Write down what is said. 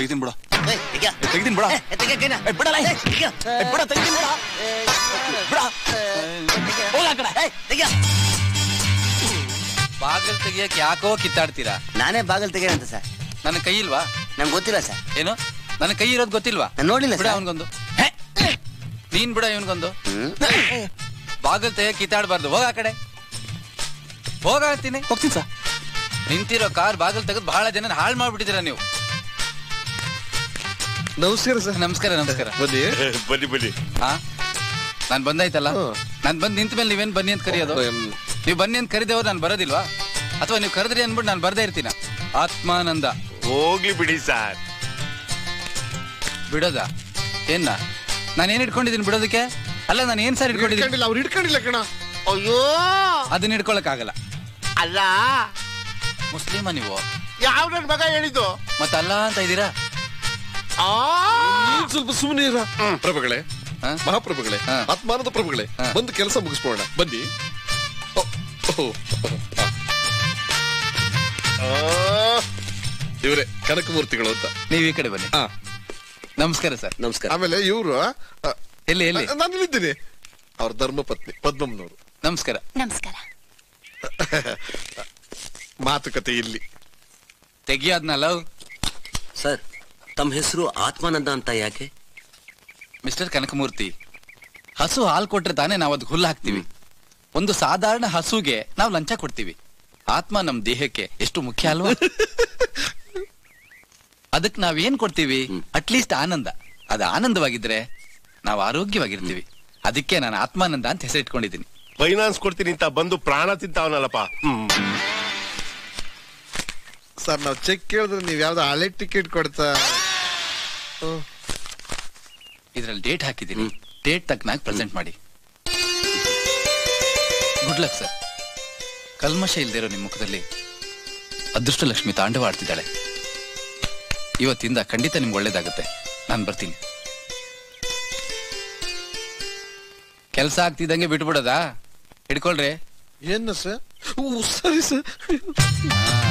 ತೆಗ್ದಿನ್ ಬಿಡ ತೆಗ್ದಿನ್ ಬಿಡ ಬಿಡಲ್ಲ ಬಿಡ ತೆಗ್ದಿನ್ ಬಿಡ ಹೋಗ ಆ ಕಡೆ. ಬಾಗಲ್ ತೆಗಿಯಕ್ ಯಾಕೋ ಕಿತ್ತಾಡ್ತೀರಾ? ನಾನೇ ಬಾಗಲ್ ತೆಗಿಯಂತ ಸರ್. ನನ್ನ ಕೈ ಇಲ್ವಾ? ನಂಗೆ ಗೊತ್ತಿಲ್ಲ ಸರ್. ಏನು ನನ್ನ ಕೈ ಇರೋದು ಗೊತ್ತಿಲ್ವಾ? ನೋಡಿಲ್ಲ ಬಿಡ ಅವನ್ಗೊಂದು. ನೀನ್ ಬಿಡ ಇವನ್ಗೊಂದು. ಬಾಗಲ್ ತೆಗಿಯಕ್ ಕಿತ್ತಾಡ್ಬಾರ್ದು. ಹೋಗ ಆ ಕಡೆ ಹೋಗ ಅಂತೀನಿ. ಹೋಗ್ತೀನಿ ಸರ್. ನಿಂತಿರೋ ಕಾರ್ ಬಾಗಲ್ ತೆಗೆದು ಬಹಳ ಜನ ಹಾಳು ಮಾಡ್ಬಿಟ್ಟಿದ್ದೀರಾ ನೀವು. ನಮಸ್ಕಾರ ಸರ್. ನಮಸ್ಕಾರ ನಮಸ್ಕಾರ. ಬನ್ನಿ ಬನ್ನಿ ಬನ್ನಿ. ಹಾ ನಾನ್ ಬಂದಾಯ್ತಲ್ಲ. ನಾನ್ ಬಂದ್ ನಿಂತ ಮೇಲೆ ನೀವೇನ್ ಬನ್ನಿ ಅಂತ ಕರೆಯೋದು? ನೀವು ಬನ್ನಿ ಅಂತ ಕರೆದೇವ್ರು ನಾನು ಬರೋದಿಲ್ವಾ? ಅಥವಾ ನೀವು ಕರೆದ್ರಿ ಅನ್ಬಿಟ್ಟು ನಾನು ಬರ್ದೇ ಇರ್ತೀನ? ಆತ್ಮಾನಂದ. ಹೋಗ್ಲಿ ಬಿಡಿ ಸರ್. ಬಿಡೋದ ಏನ? ನಾನೇನ್ ಇಟ್ಕೊಂಡಿದ್ದೀನಿ ಬಿಡೋದಕ್ಕೆ? ಅಲ್ಲ ನಾನು ಏನ್ ಸರ್ ಇಟ್ಕೊಂಡಿದ್ದೀನಿ? ಅವ್ರು ಇಟ್ಕೊಂಡಿಲ್ಲ ಕಣ. ಅಯ್ಯೋ ಅದನ್ನ ಇಟ್ಕೊಳಕ್ ಆಗಲ್ಲ. ಅಲ್ಲ ಮುಸ್ಲಿಮ ನೀವು? ಯಾವ ನನ್ ಮಗ ಹೇಳಿದ್ದು? ಮತ್ತ ಅಲ್ಲ ಅಂತ ಇದ್ದೀರಾ? ಸ್ವಲ್ಪ ಸುಮ್ಮನೆ ಇರ. ಪ್ರಭುಗಳೇ, ಮಹಾಪ್ರಭುಗಳೇ, ಆತ್ಮಾನಂದ ಪ್ರಭುಗಳೇ, ಬಂದು ಕೆಲಸ ಮುಗಿಸ್ಬೋಣ ಬನ್ನಿ. ಇವರೇ ಕನಕಮೂರ್ತಿಗಳು ಅಂತ. ನೀವ್ ಈ ಕಡೆ ಬನ್ನಿ. ನಮಸ್ಕಾರ ಸರ್. ನಮಸ್ಕಾರ. ಆಮೇಲೆ ಇವರು ಎಲ್ಲಿ ಎಲ್ಲಿ? ನಾನು ಇಲ್ಲಿದ್ದೀನಿ. ಅವ್ರ ಧರ್ಮ ಪತ್ನಿ ಪದ್ಮಮ್ಮನವರು. ನಮಸ್ಕಾರ. ನಮಸ್ಕಾರ. ಮಾತುಕತೆ ಇಲ್ಲಿ ತೆಗಿಯೋದ್ನಲ್ಲ ಸರ್. ತಮ್ಮ ಹೆಸರು ಆತ್ಮಾನಂದ ಅಂತ ಯಾಕೆ? ಮಿಸ್ಟರ್ ಕನಕಮೂರ್ತಿ, ಹಸು ಹಾಲು ಕೊಟ್ರೆ ತಾನೇ ನಾವು ಅದಕ್ಕೆ ಹುಲ್ಲು ಹಾಕ್ತಿವಿ. ಒಂದು ಸಾಧಾರಣ ಹಸುಗೆ ನಾವು ಲಂಚ ಕೊಡ್ತೀವಿ. ಆತ್ಮ ನಮ್ ದೇಹಕ್ಕೆ ಎಷ್ಟು ಮುಖ್ಯ ಅಲ್ವಾ? ಅದಕ್ಕೆ ನಾವೇನ್ ಕೊಡ್ತೀವಿ? ಅಟ್ಲೀಸ್ಟ್ ಆನಂದ. ಅದು ಆನಂದವಾಗಿದ್ರೆ ನಾವು ಆರೋಗ್ಯವಾಗಿರ್ತೀವಿ. ಅದಕ್ಕೆ ನಾನು ಆತ್ಮಾನಂದ ಅಂತ ಹೆಸರಿಟ್ಕೊಂಡಿದ್ದೀನಿ. ಫೈನಾನ್ಸ್ ಕೊಡ್ತೀನಿ ಅಂತ ಬಂದು ಪ್ರಾಣ ತಿಂತಾವನಲ್ಲಪ್ಪ. ಸರ್, ನಾವು ಚೆಕ್ ಕೇಳಿದ್ರೆ ನೀವ್ ಯಾವ್ದು ಹಳೆ ಟಿಕೆಟ್ ಕೊಡ್ತಾ? ಇದ್ರಲ್ಲಿ ಡೇಟ್ ಹಾಕಿದ್ದೀನಿ. ಡೇಟ್ ತಕ್ಕನಾಗ ಪ್ರೆಸೆಂಟ್ ಮಾಡಿ. Good luck sir. ಕಲ್ಮಶ ಇಲ್ದಿರೋ ನಿಮ್ ಮುಖದಲ್ಲಿ ಅದೃಷ್ಟ ಲಕ್ಷ್ಮಿ ತಾಂಡವ ಆಡ್ತಿದ್ದಾಳೆ. ಇವತ್ತಿಂದ ಖಂಡಿತ ನಿಮ್ಗೆ ಒಳ್ಳೇದಾಗುತ್ತೆ. ನಾನು ಬರ್ತೀನಿ. ಕೆಲಸ ಆಗ್ತಿದ್ದಂಗೆ ಬಿಟ್ಬಿಡೋದಾ? ಹಿಡ್ಕೊಳ್ರಿ. ಏನು ಸರ್? ಸರಿ ಸರ್.